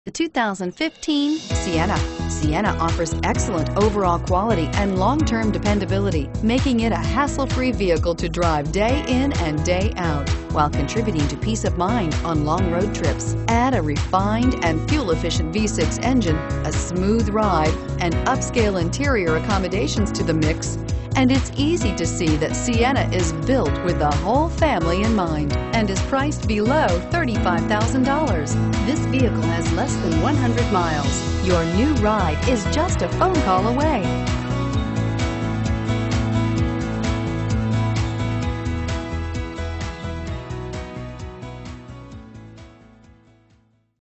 The 2015 Sienna. Sienna offers excellent overall quality and long-term dependability, making it a hassle-free vehicle to drive day in and day out, while contributing to peace of mind on long road trips. Add a refined and fuel-efficient V6 engine, a smooth ride, and upscale interior accommodations to the mix, and it's easy to see that Sienna is built with the whole family in mind and is priced below $35,000. This vehicle has less than 100 miles. Your new ride is just a phone call away.